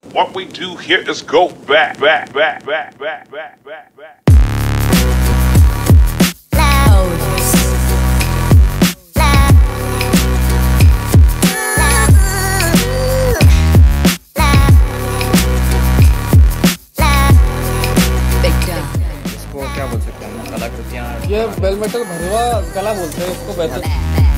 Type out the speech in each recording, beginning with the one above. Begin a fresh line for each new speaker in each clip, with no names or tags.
What we do here is go back.
इसको क्या बोल सकते हैं? कलाकृतियाँ।
ये बेल मेटल भरवा कला बोलते हैं इसको। बेहतर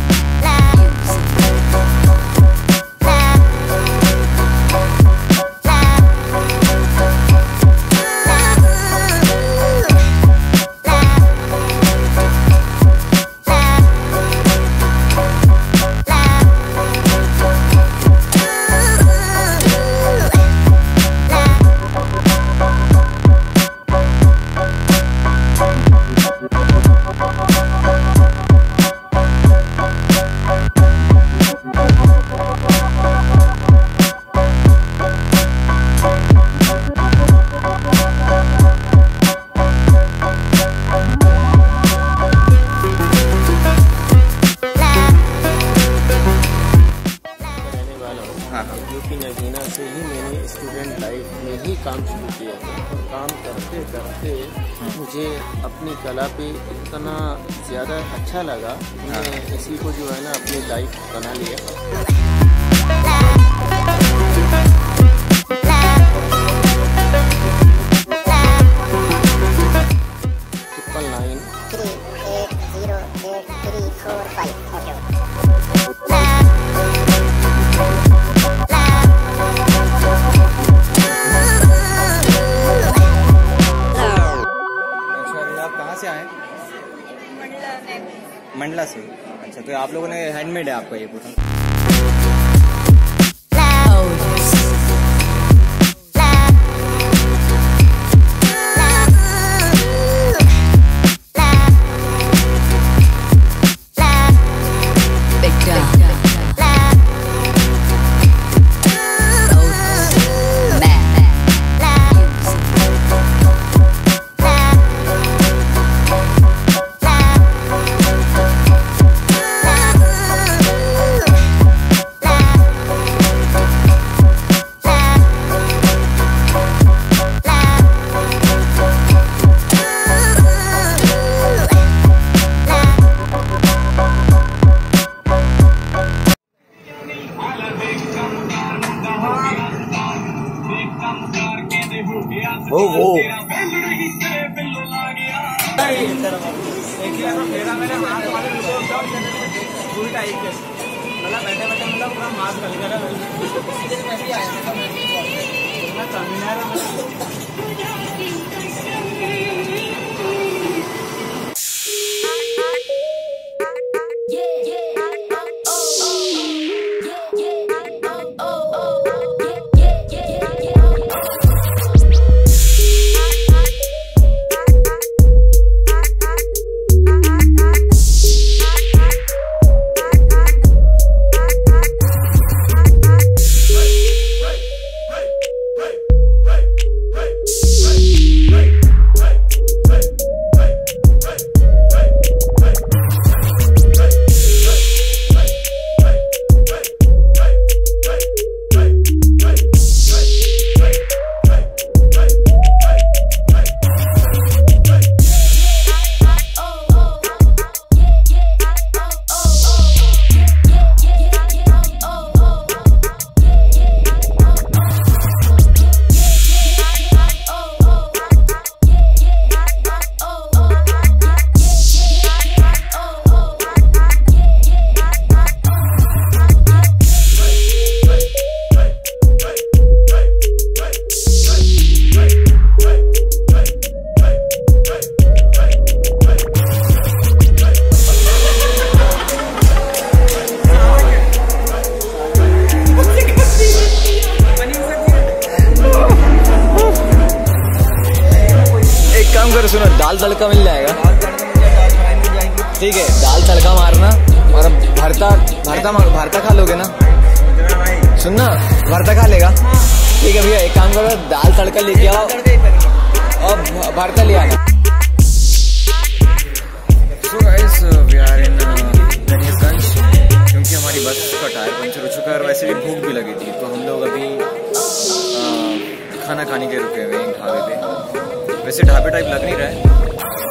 से ही मैंने स्टूडेंट लाइफ में ही काम शुरू किया था और काम करते करते मुझे अपनी कला पे इतना ज़्यादा अच्छा लगा, मैं इसी को जो है ना अपनी लाइफ बना लिया।
मंडला से। अच्छा, तो आप लोगों ने हैंडमेड है आपका ये पूरा? सुनो, दाल तड़का मिल जाएगा, ठीक है? दाल तड़का मारना और भरता खा लोगे ना? सुनना, भरता खा लेगा, ठीक है भैया? एक काम करो, दाल तड़का लेके आओ और भरता ले आना। So guys, we are in गंज, क्योंकि हमारी बस का टायर पंचर हो चुका है और वैसे भी भूख भी लगी थी, तो हम लोग अभी खाना खाने के रुके हुए हैं ढाबे पे। वैसे ढाबे टाइप लग नहीं रहा है,